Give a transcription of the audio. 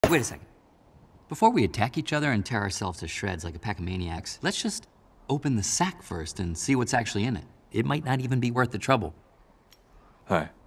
Wait a second. Before we attack each other and tear ourselves to shreds like a pack of maniacs, let's just open the sack first and see what's actually in it. It might not even be worth the trouble. Hi.